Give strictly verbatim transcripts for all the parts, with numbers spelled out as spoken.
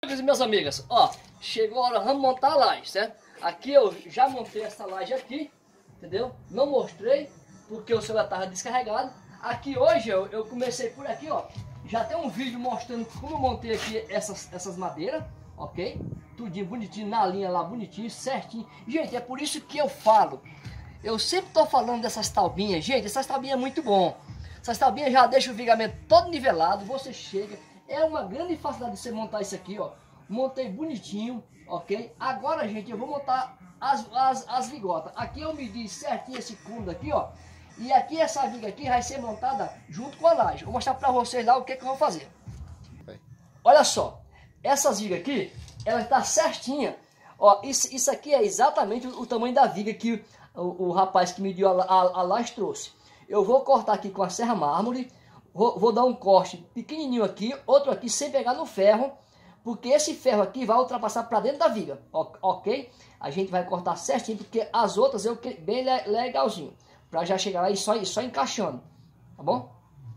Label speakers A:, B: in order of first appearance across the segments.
A: Meus e minhas amigas, ó, chegou a hora, vamos montar a laje, certo? Aqui eu já montei essa laje aqui, entendeu? Não mostrei, porque o celular estava descarregado. Aqui hoje eu, eu comecei por aqui, ó. Já tem um vídeo mostrando como eu montei aqui essas, essas madeiras, ok? Tudinho bonitinho, na linha lá, bonitinho, certinho. Gente, é por isso que eu falo. Eu sempre tô falando dessas taubinhas. Gente, essas taubinhas é muito bom. Essas taubinhas já deixam o vigamento todo nivelado. Você chega, é uma grande facilidade de você montar isso aqui, ó. Montei bonitinho, ok? Agora, gente, eu vou montar as, as, as vigotas. Aqui eu medi certinho esse fundo aqui, ó. E aqui essa viga aqui vai ser montada junto com a laje. Vou mostrar pra vocês lá o que que eu vou fazer. Olha só, essas vigas aqui, ela está certinha. Ó, isso, isso aqui é exatamente o, o tamanho da viga que o, o rapaz que mediu a, a, a laje trouxe. Eu vou cortar aqui com a serra mármore. Vou, vou dar um corte pequenininho aqui, outro aqui sem pegar no ferro. Porque esse ferro aqui vai ultrapassar para dentro da viga, ok? A gente vai cortar certinho, porque as outras eu bem legalzinho. Para já chegar lá e só, só encaixando, tá bom?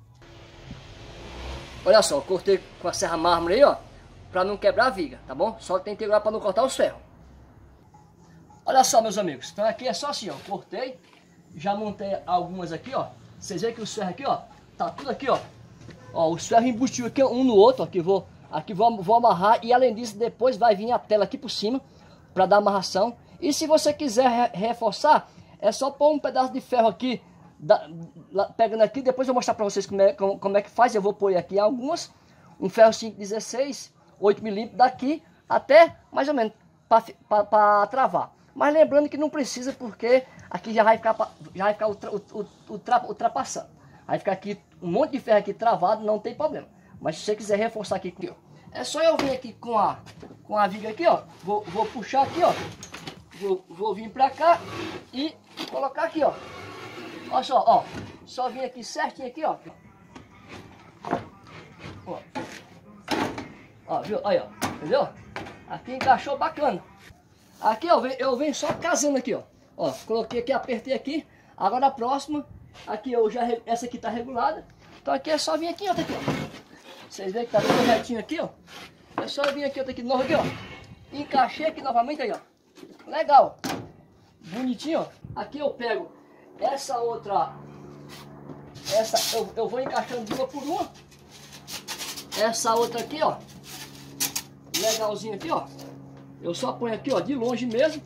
A: Olha só, cortei com a serra mármore aí, ó. Para não quebrar a viga, tá bom? Só tem que segurar para não cortar os ferros. Olha só, meus amigos. Então aqui é só assim, ó. Cortei. Já montei algumas aqui, ó. Vocês veem que os ferros aqui, ó. Tá tudo aqui, ó. Ó, os ferros embutidos aqui um no outro, ó. Aqui vou... Aqui vou, vou amarrar e além disso depois vai vir a tela aqui por cima para dar amarração. E se você quiser re reforçar, é só pôr um pedaço de ferro aqui, da, lá, pegando aqui, depois eu vou mostrar para vocês como é, como, como é que faz. Eu vou pôr aqui algumas, um ferro cinco dezesseis, oito milímetros daqui até mais ou menos para travar. Mas lembrando que não precisa porque aqui já vai ficar, já vai ficar ultra, ultra, ultra, ultrapassando. Vai ficar aqui um monte de ferro aqui travado, não tem problema. Mas se você quiser reforçar aqui, ó, é só eu vir aqui com a, com a viga aqui, ó. Vou, vou puxar aqui, ó. Vou, vou vir pra cá e colocar aqui, ó. Olha só, ó. Só vir aqui certinho aqui, ó. Ó, ó viu? Aí, ó. Entendeu? Aqui encaixou bacana. Aqui, ó, eu venho só casando aqui, ó. Ó, coloquei aqui, apertei aqui. Agora a próxima, aqui eu já, essa aqui tá regulada. Então aqui é só vir aqui, ó, aqui, ó. Vocês veem que tá tudo retinho aqui, ó. É só vir aqui, outra aqui de novo aqui, ó. Encaixei aqui novamente aí, ó. Legal. Bonitinho, ó. Aqui eu pego essa outra. Essa eu, eu vou encaixando de uma por uma. Essa outra aqui, ó. Legalzinho aqui, ó. Eu só ponho aqui, ó, de longe mesmo.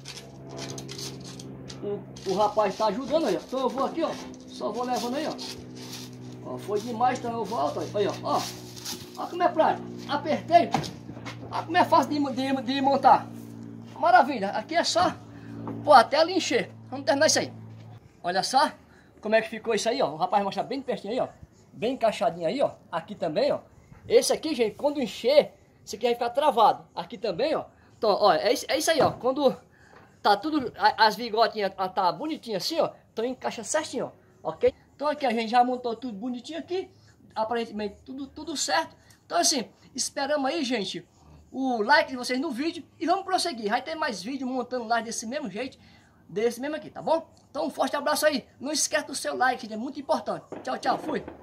A: O, o rapaz tá ajudando aí, ó. Então eu vou aqui, ó. Só vou levando aí, ó. Ó, foi demais, então eu volto aí, ó. Ó. Olha como é prático. Apertei. Olha como é fácil de, de, de montar. Maravilha. Aqui é só pô, até ela encher. Vamos terminar isso aí. Olha só como é que ficou isso aí, ó. O rapaz mostra bem pertinho aí, ó. Bem encaixadinho aí, ó. Aqui também, ó. Esse aqui, gente, quando encher, esse aqui vai ficar travado. Aqui também, ó. Então, ó, é isso, é isso aí, ó. Quando tá tudo, as vigotinhas tá bonitinhas assim, ó. Então encaixa certinho, ó. Ok? Então aqui a gente já montou tudo bonitinho aqui. Aparentemente tudo, tudo certo. Então assim, esperamos aí, gente, o like de vocês no vídeo e vamos prosseguir. Vai ter mais vídeo montando lá desse mesmo jeito, desse mesmo aqui, tá bom? Então um forte abraço aí. Não esquece do seu like, gente, é muito importante. Tchau, tchau, fui.